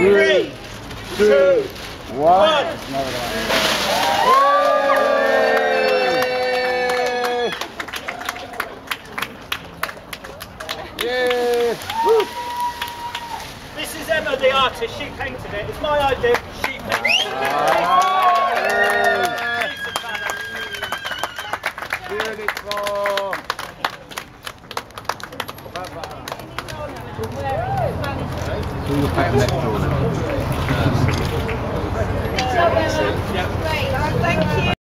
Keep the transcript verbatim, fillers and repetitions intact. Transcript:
Three, two, one. Yay! Woo! This is Emma, the artist. She painted it. It's my idea. She painted it. Beautiful. So you'll paint next door now. Thank you.